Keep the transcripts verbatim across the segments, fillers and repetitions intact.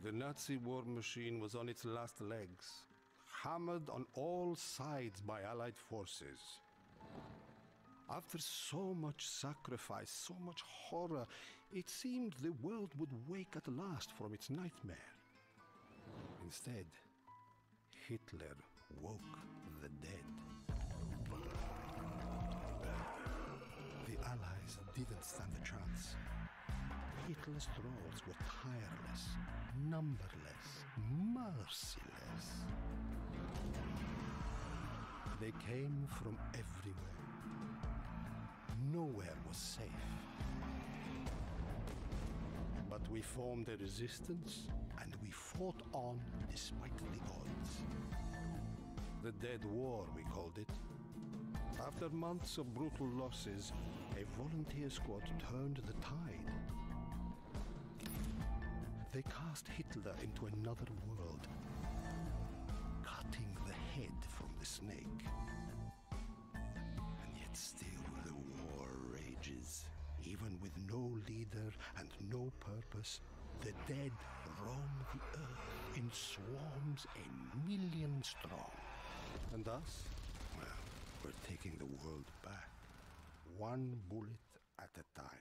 The Nazi war machine was on its last legs, hammered on all sides by Allied forces. After so much sacrifice, so much horror, it seemed the world would wake at last from its nightmare. Instead, Hitler woke the dead. The Allies didn't stand a chance. Hitler's trolls were tireless, numberless, merciless. They came from everywhere. Nowhere was safe. But we formed a resistance, and we fought on despite the odds. The Dead War, we called it. After months of brutal losses, a volunteer squad turned the tide. They cast Hitler into another world, cutting the head from the snake. And yet still the war rages. Even with no leader and no purpose, the dead roam the earth in swarms a million strong. And us? Well, we're taking the world back, one bullet at a time.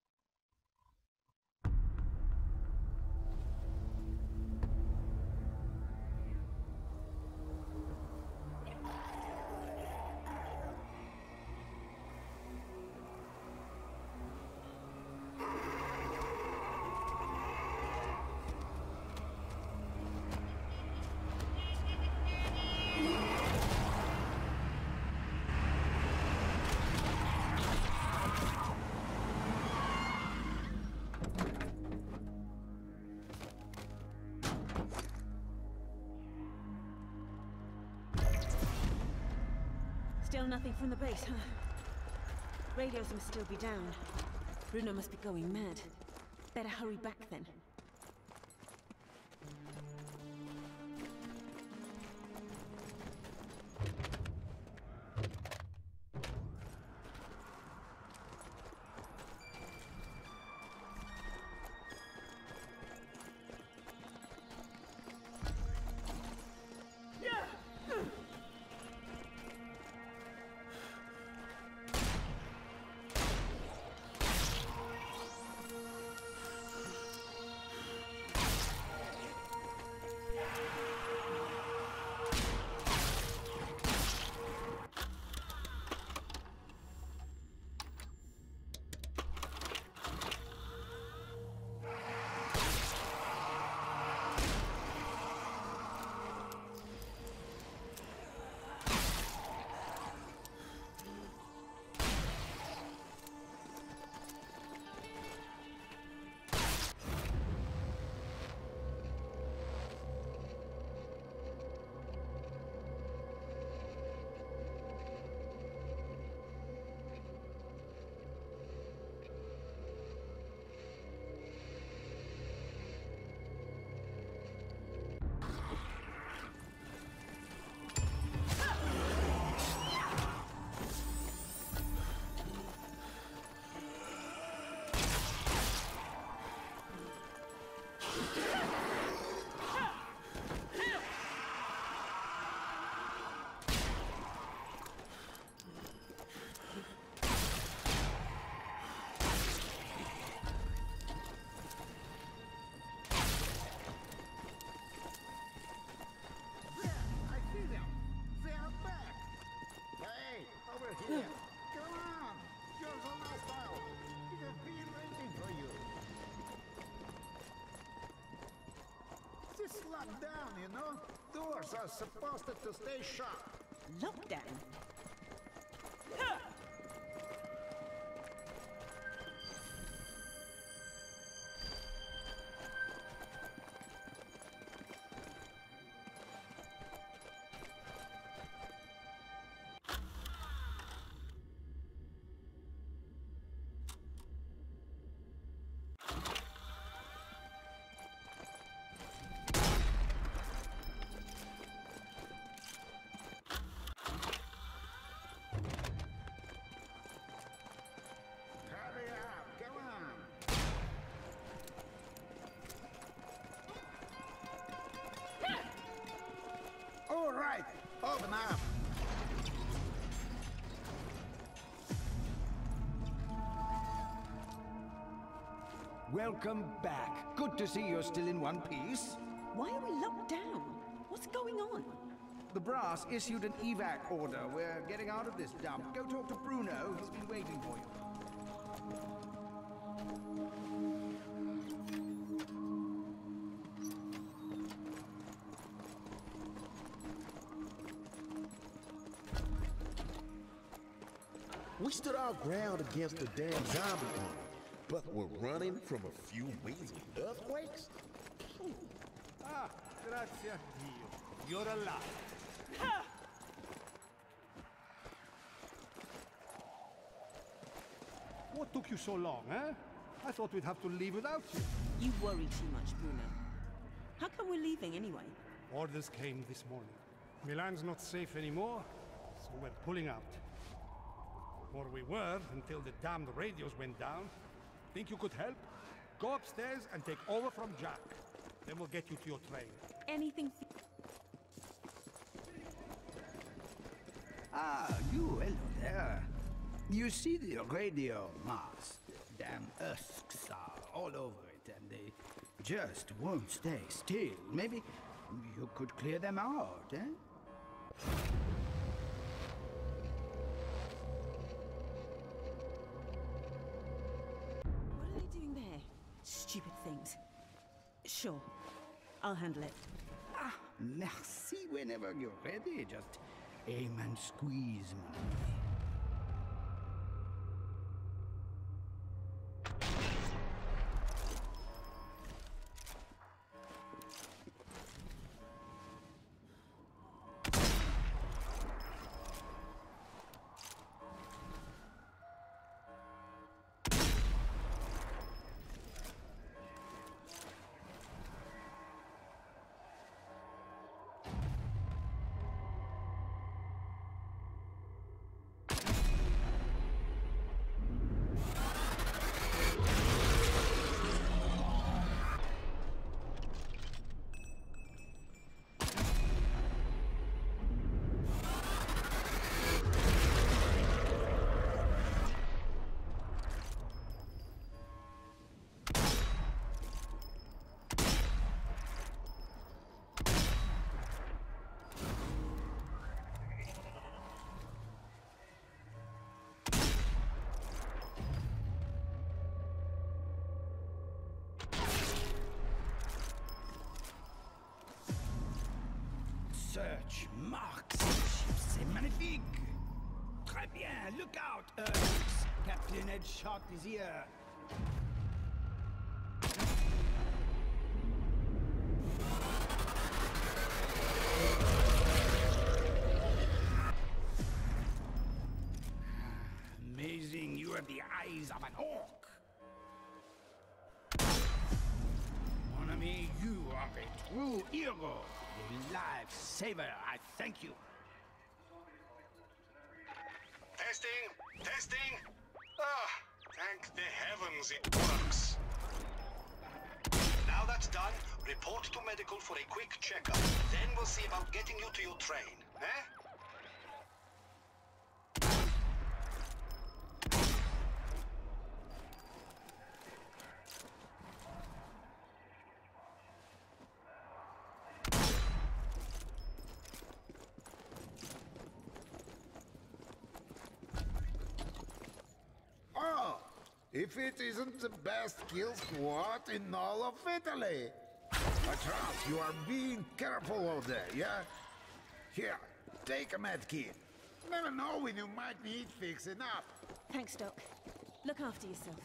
Still nothing from the base, huh? Radios must still be down. Bruno must be going mad. Better hurry back then. Locked down, you know? Doors are supposed to stay shut. Lockdown? Open up! Welcome back. Good to see you're still in one piece. Why are we locked down? What's going on? The brass issued an evac order. We're getting out of this dump. Go talk to Bruno. He's been waiting for you. We stood our ground against the damn zombie army, but we're running from a few measly earthquakes? Ah, grazie a Dio. You're alive. What took you so long, eh? I thought we'd have to leave without you. You worry too much, Bruno. How come we're leaving anyway? Orders came this morning. Milan's not safe anymore, so we're pulling out. Or we were, until the damned radios went down. Think you could help? Go upstairs and take over from Jack. Then we'll get you to your train. Anything for Ah, you, hello there. You see the radio mast? Damn husks are all over it, and they just won't stay still. Maybe you could clear them out, eh? What are they doing there? Stupid things. Sure. I'll handle it. Ah, merci whenever you're ready. Just aim and squeeze, mon ami. Search marks. C'est magnifique. Très bien. Look out, Ernst. Captain Headshot is here. Amazing. You have the eyes of an orc. Mon ami, you are a true hero. A lifesaver, I thank you. Testing! Testing! Ah, thank the heavens it works. Now that's done, report to medical for a quick checkup. Then we'll see about getting you to your train, eh? If it isn't the best kill squad in all of Italy. I trust you are being careful out there, yeah? Here, take a med kit. Never know when you might need fixing up. Thanks, Doc. Look after yourself.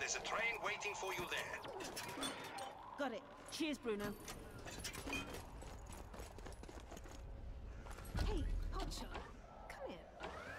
There's a train waiting for you there. Got it. Cheers, Bruno. Hey, Hotshot, come here.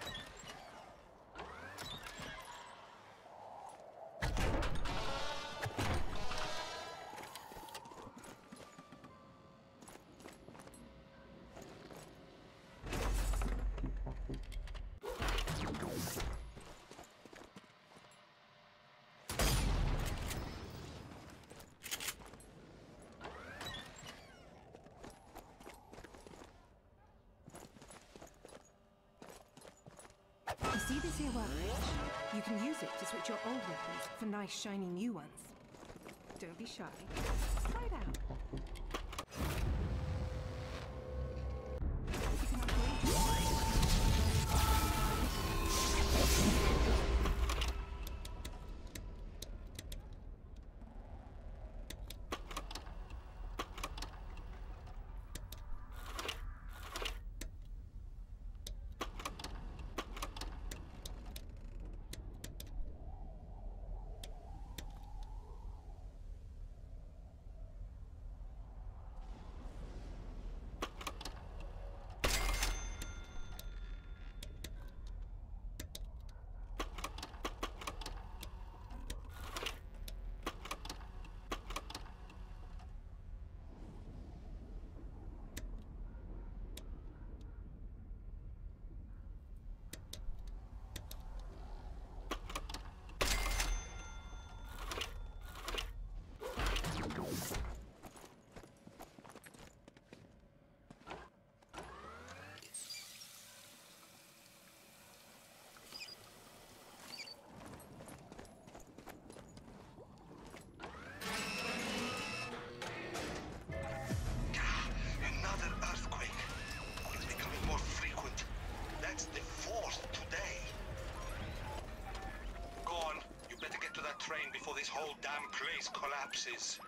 You see this here weapon? You can use it to switch your old weapons for nice shiny new ones. Don't be shy. Try it out. You can upgrade your before this whole damn place collapses.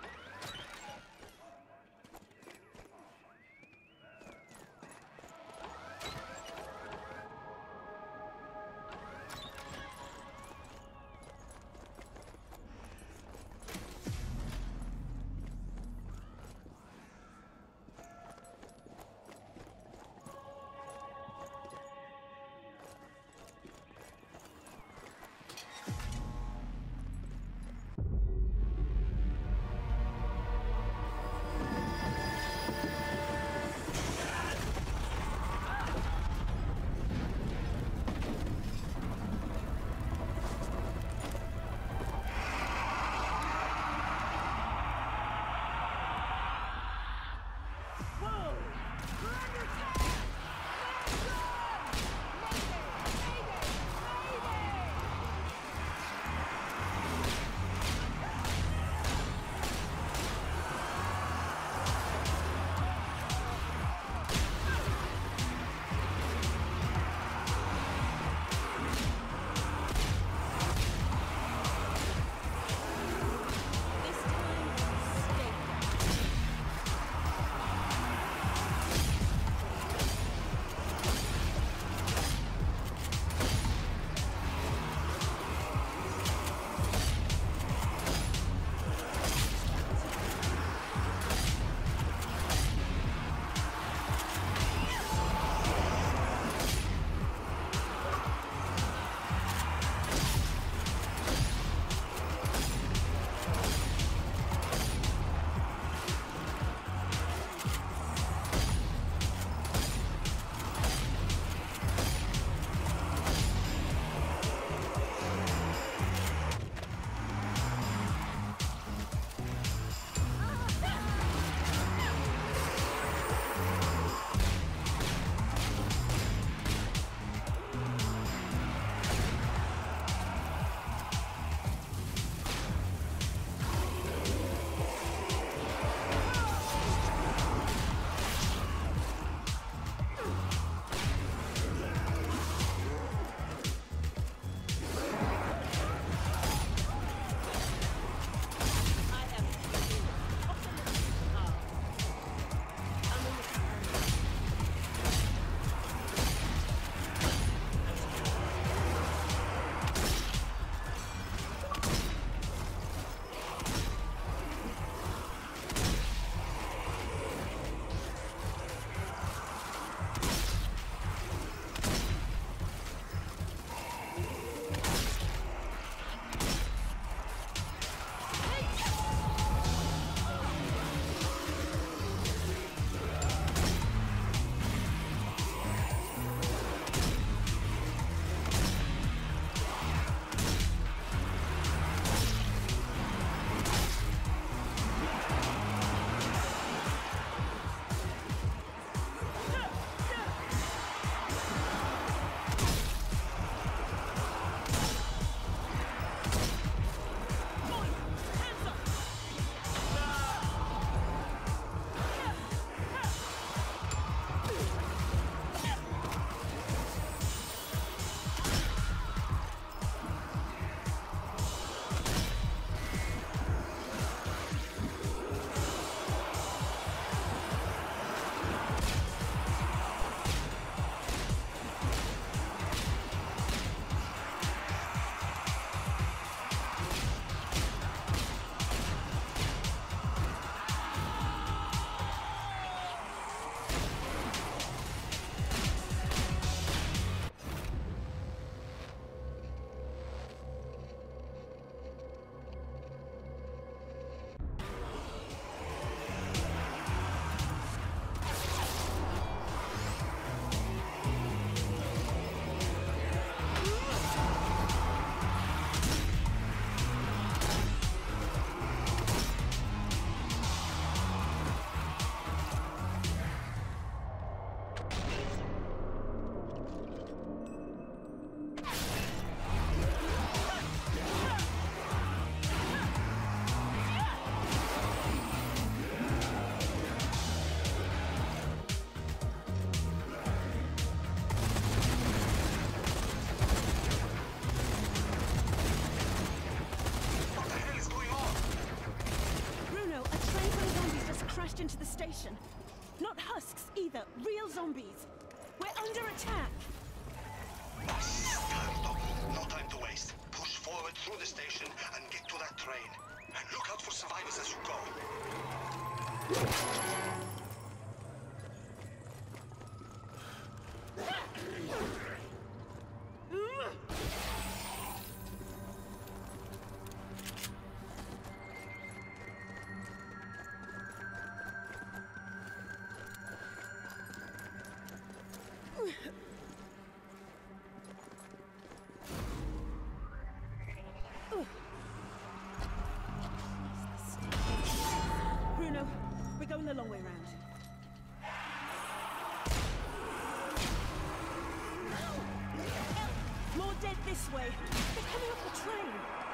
charge into the station. Not husks either, real zombies. We're under attack. Bastardo! No time to waste. Push forward through the station and get to that train. And look out for survivors as you go. Bruno, we're going the long way round. More dead this way. They're coming off the train.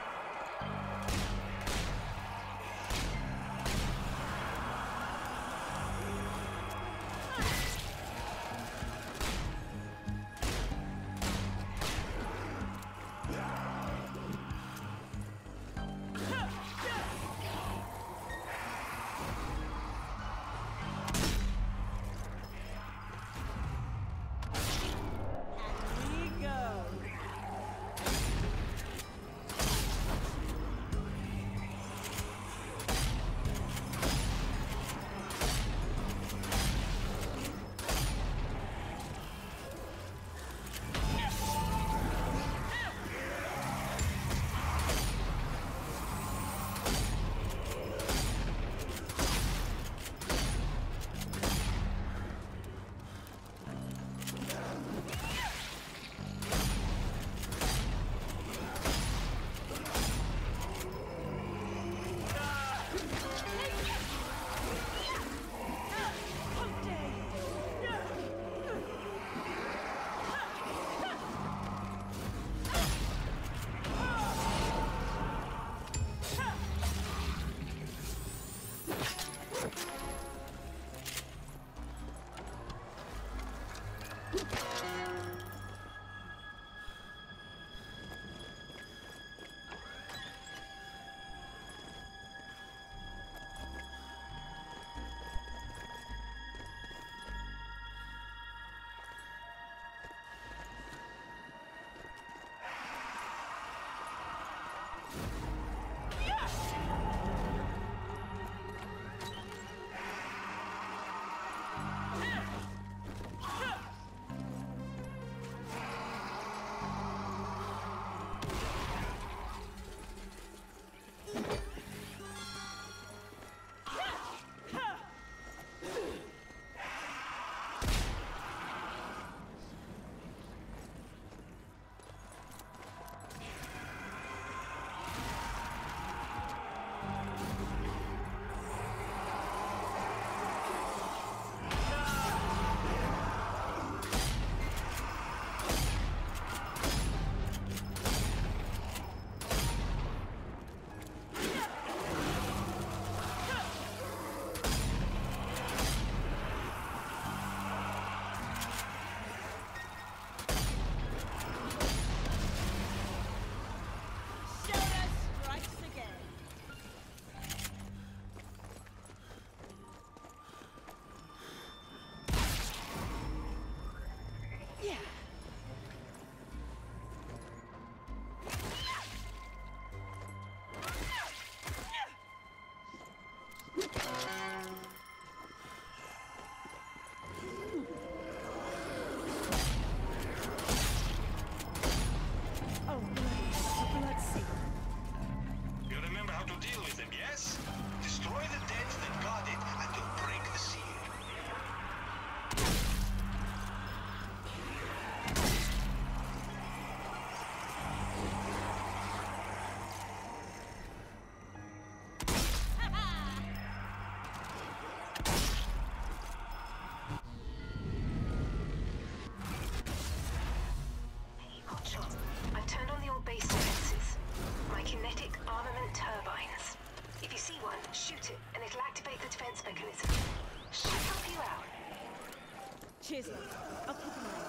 Cheers, love. I'll keep an eye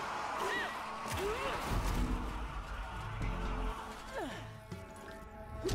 on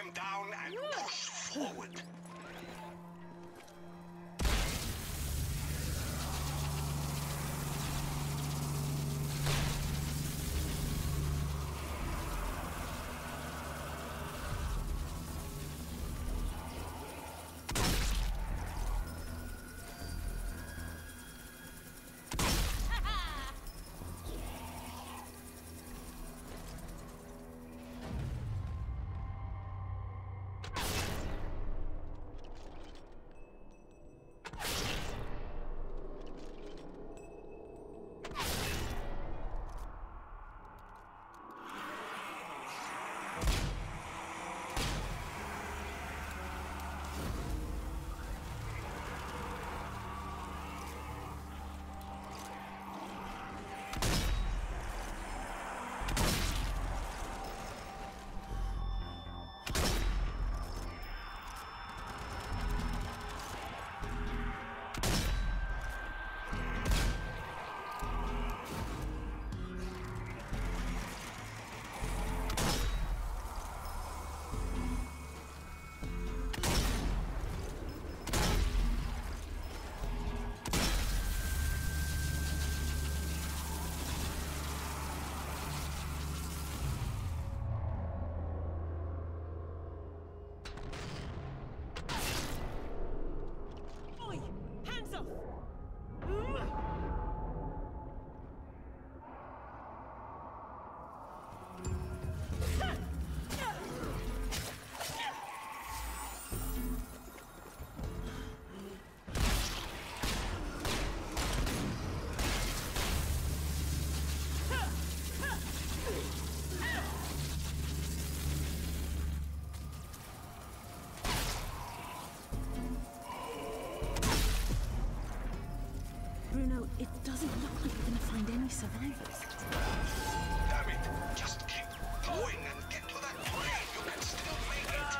them down and push forward. It doesn't look like we're gonna find any survivors. Damn it! Just keep going and get to that train. You can still make it.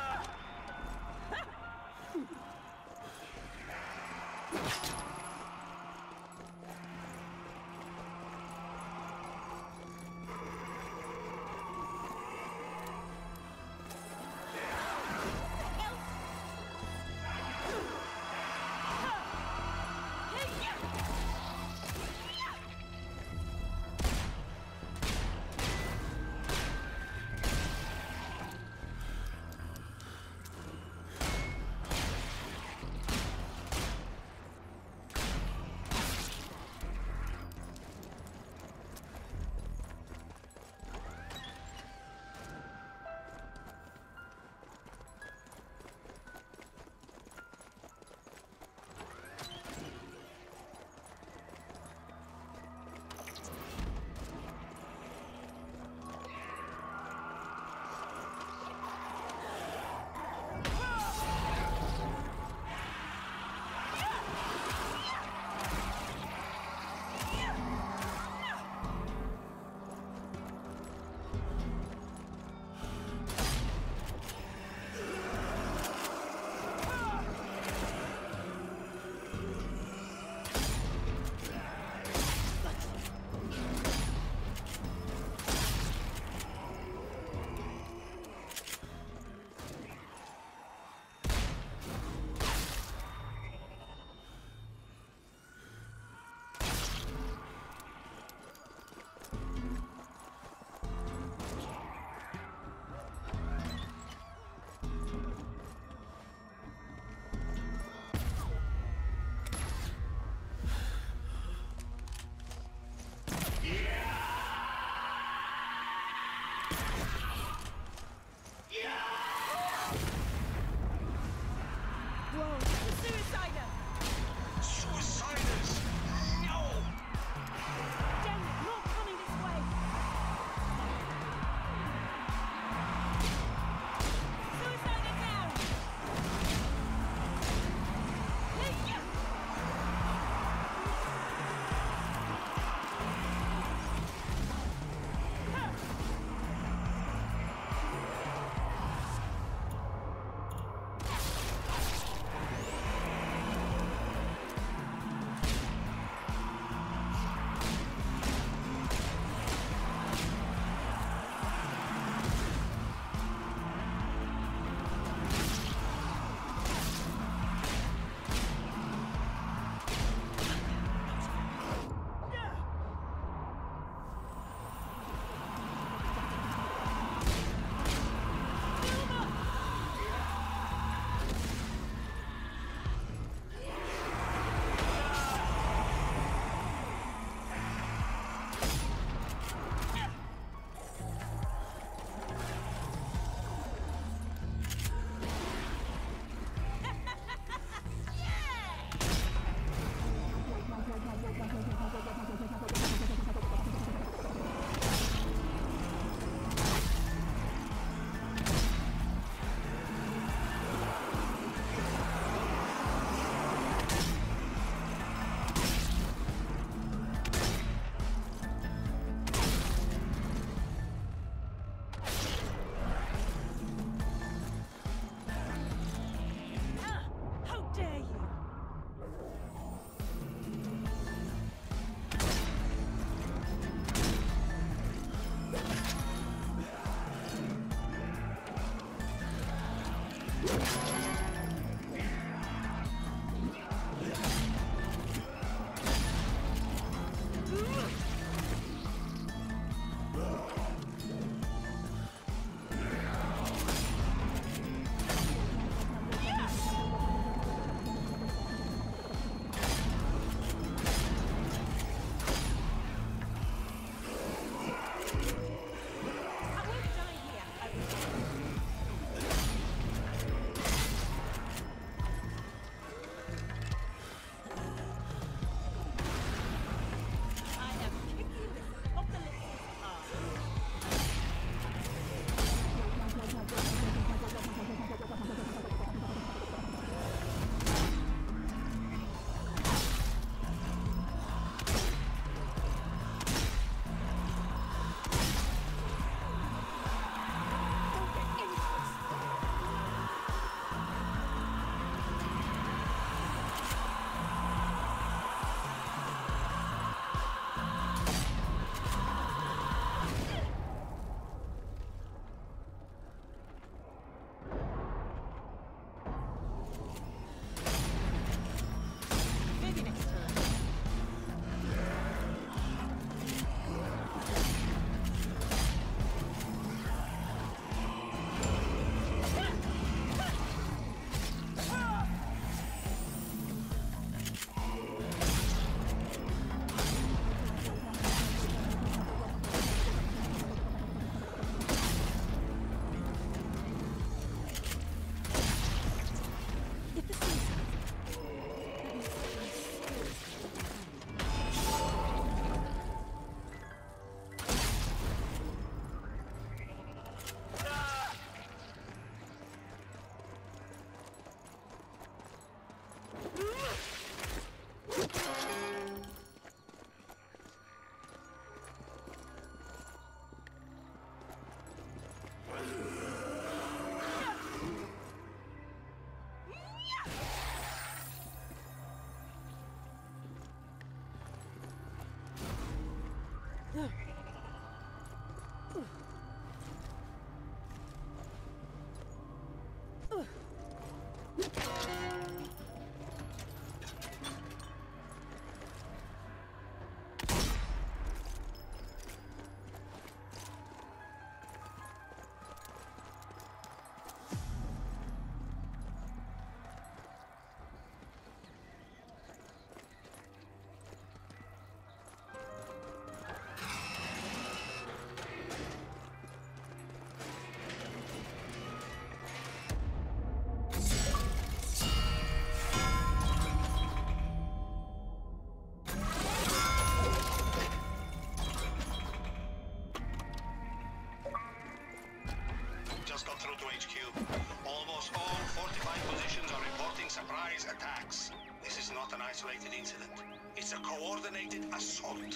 Just got through to H Q. Almost all fortified positions are reporting surprise attacks. This is not an isolated incident. It's a coordinated assault.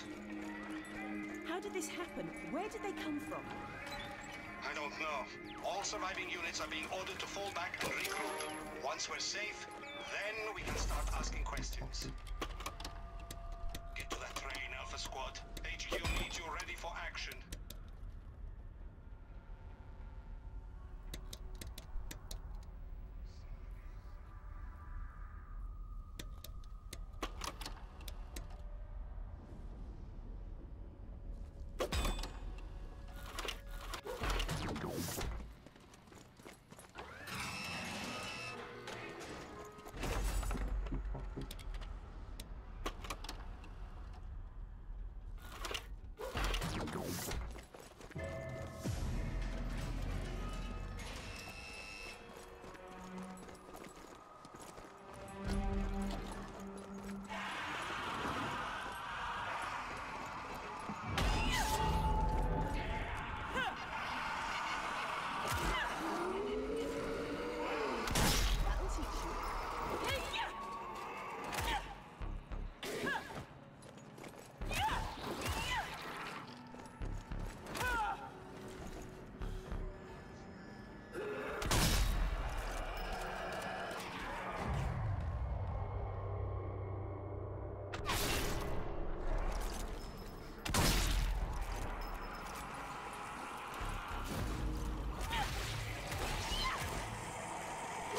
How did this happen? Where did they come from? I don't know. All surviving units are being ordered to fall back and regroup. Once we're safe, then we can start asking questions. Get to that train, Alpha Squad. H Q needs you ready for action.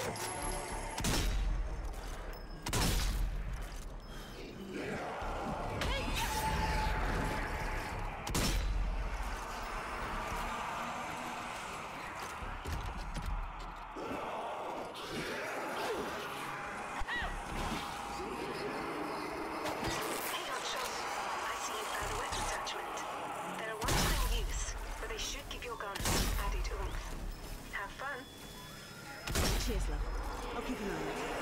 Cheers, love. I'll keep an eye on it.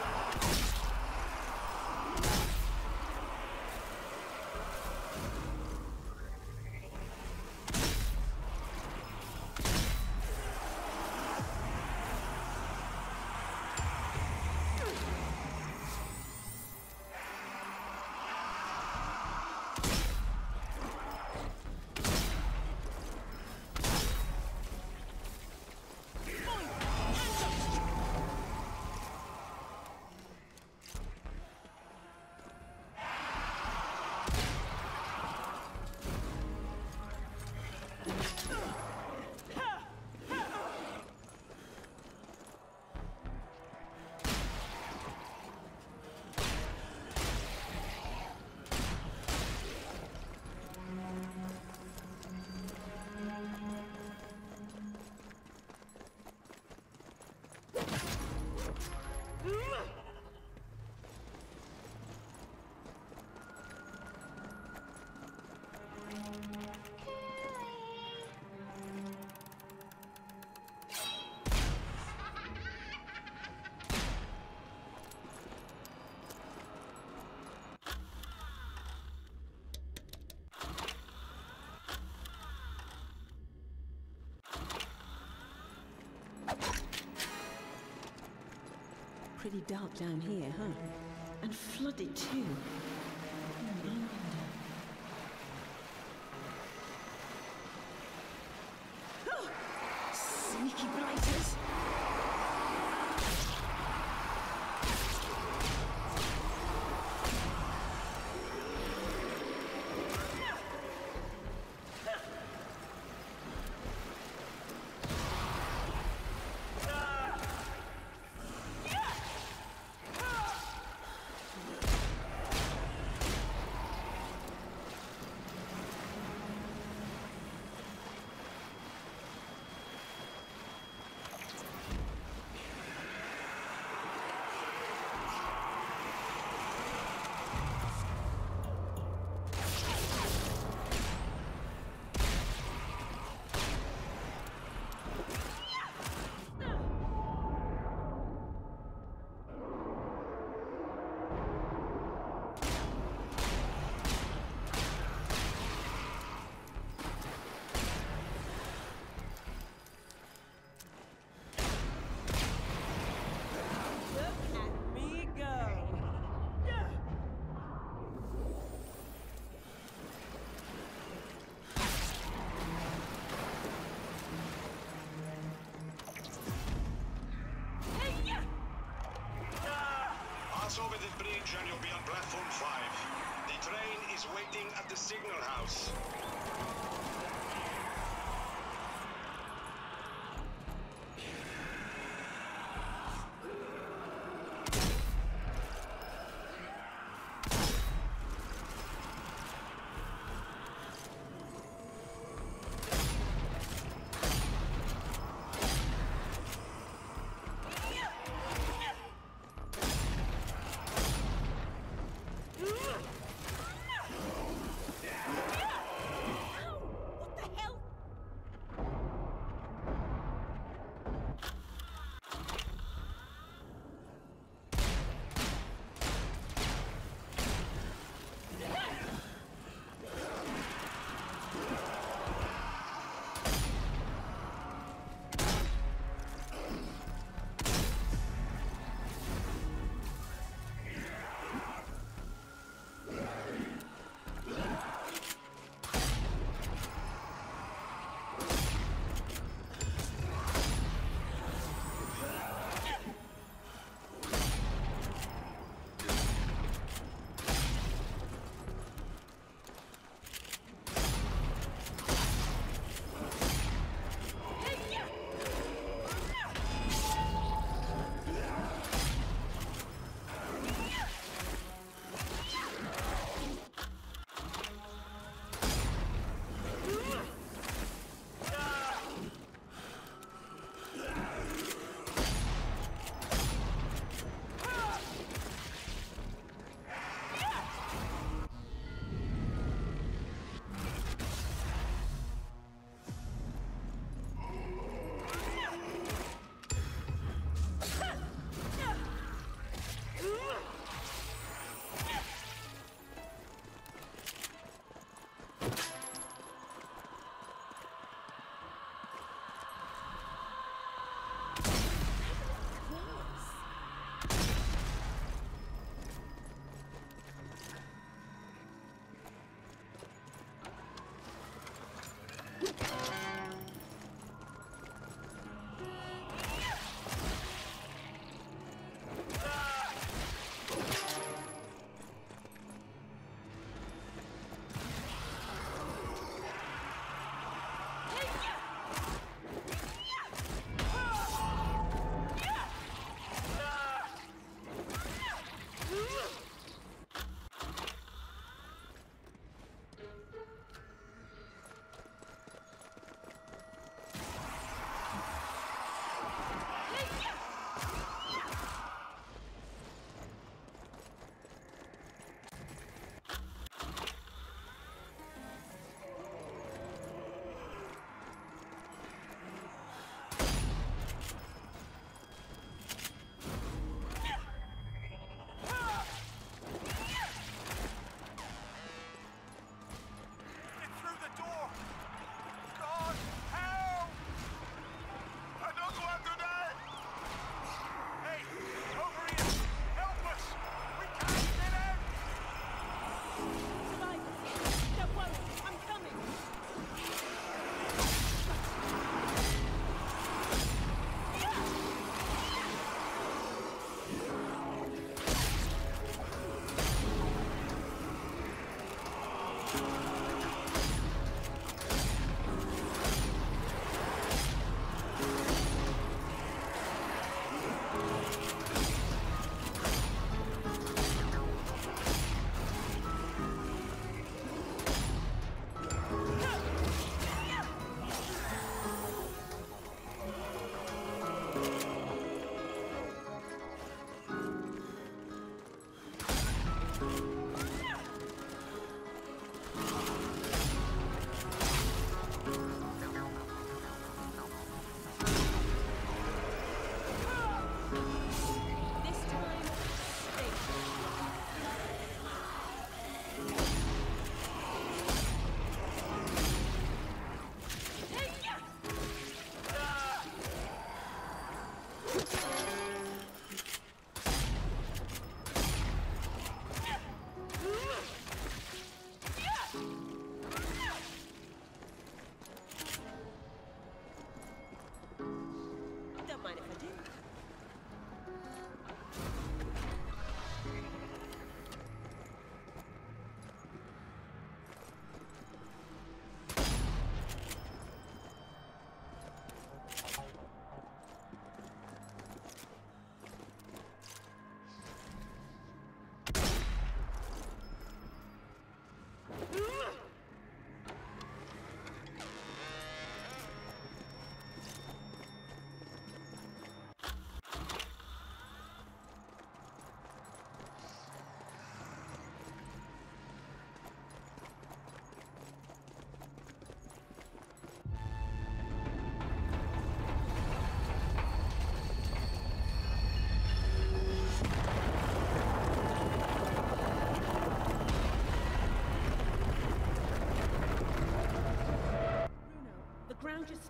Pretty dark down here, huh? And flooded too. I wonder. Oh! Sneaky blighters! Over the bridge and you'll be on platform five. The train is waiting at the signal house.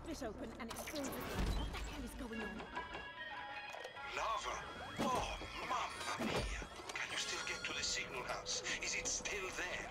split open and it's filled with... What the hell is going on? Lava? Oh, mamma mia! Can you still get to the signal house? Is it still there?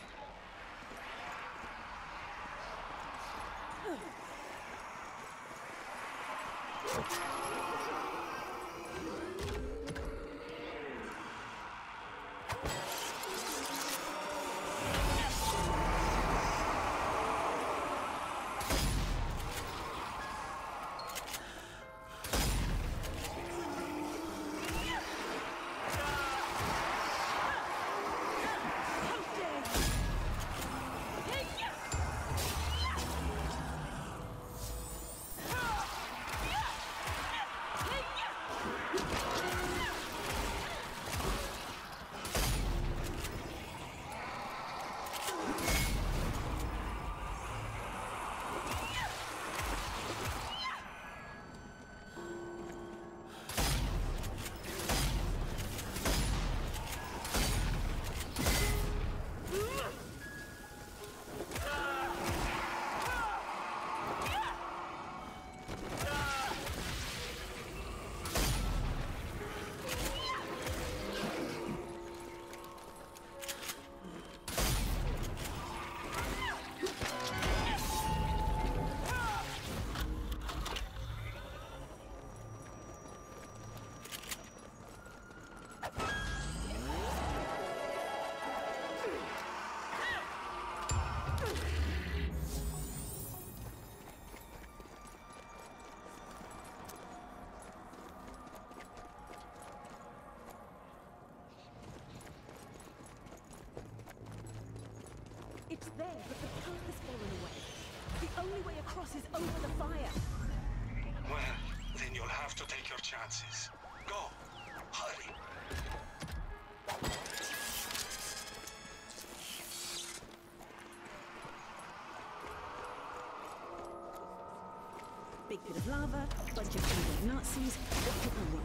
It's there, but the path has fallen away. The only way across is over the fire. Well, then you'll have to take your chances. Go! Hurry! Big pit of lava, bunch of evil Nazis, what could go wrong?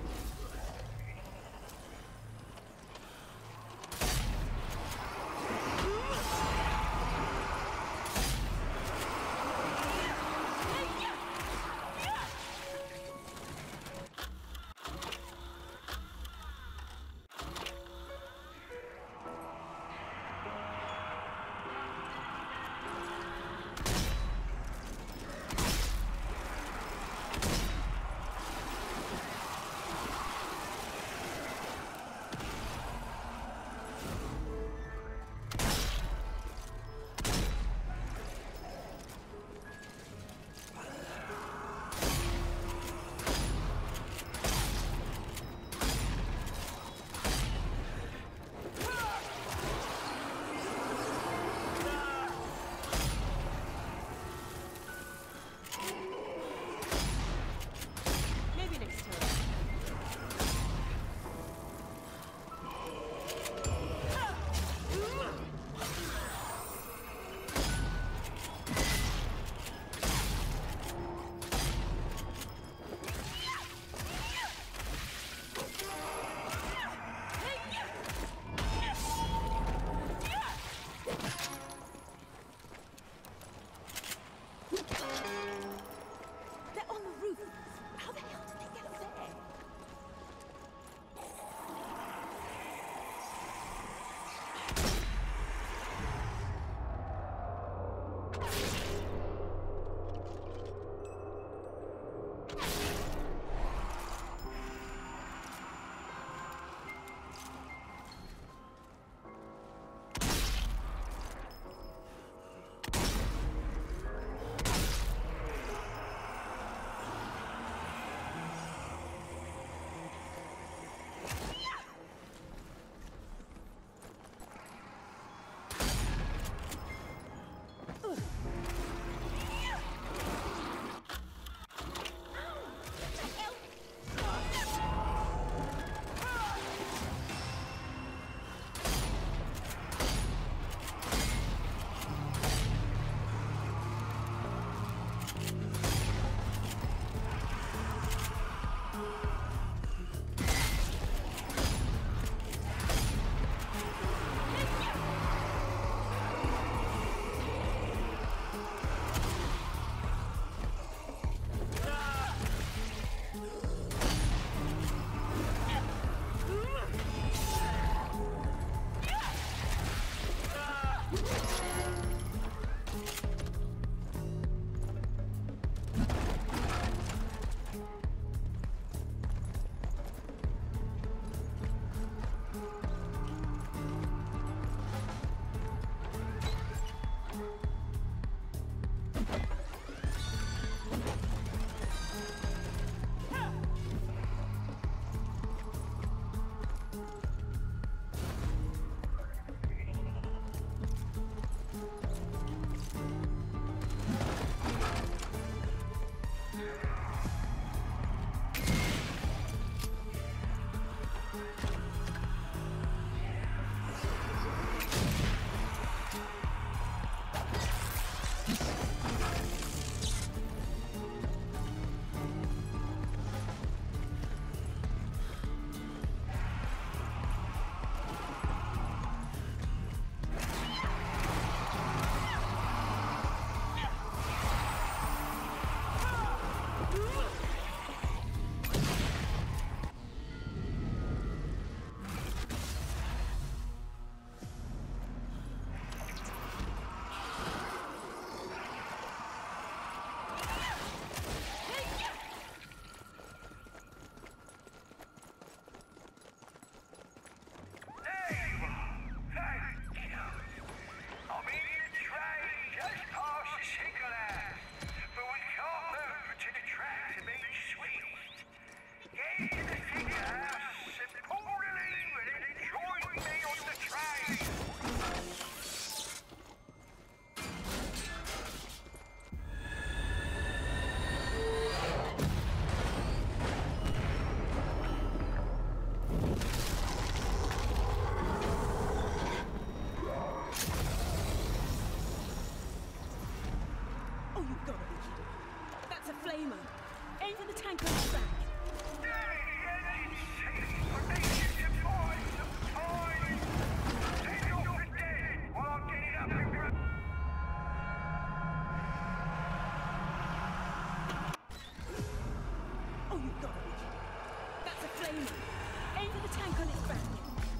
Aim for the tank on its back.